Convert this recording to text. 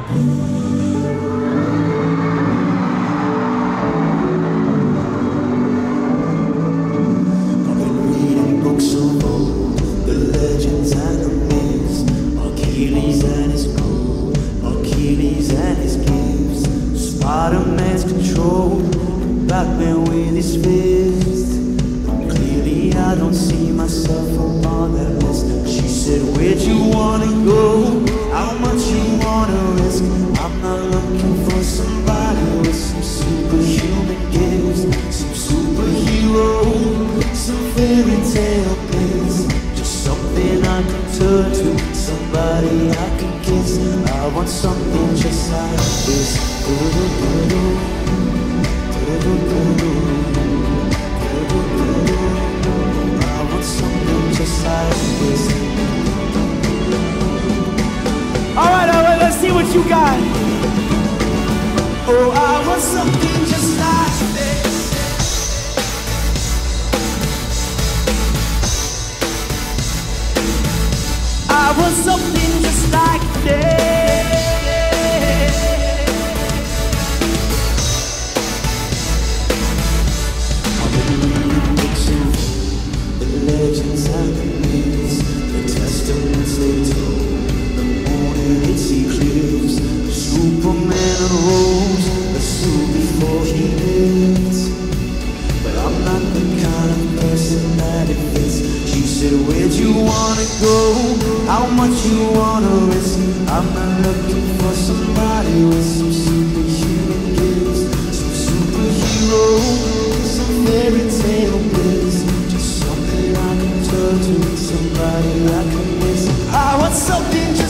Spider-Man's control, Batman with his fist. Clearly I don't see myself upon that list. She said, where'd you wanna go? How much you wanna risk? I'm not looking for somebody with some superhuman gifts, some superhero, some fairy tale bliss. Just something I can turn to, somebody I can kiss. I want something just like this. I want something just like this. Alright, let's see what you got. Oh, I want something just like this. I want something just like this. Legends and the myths, the testaments they told. The morning its eclipse, Superman unrolls the suit before he lived. But I'm not the kind of person that it fits. She said, where'd you wanna go? How much you wanna risk? I'm not looking for somebody with some superhuman gifts, some superhero, some fairy tale bliss. Just somebody I can turn to, somebody I can miss. I want something.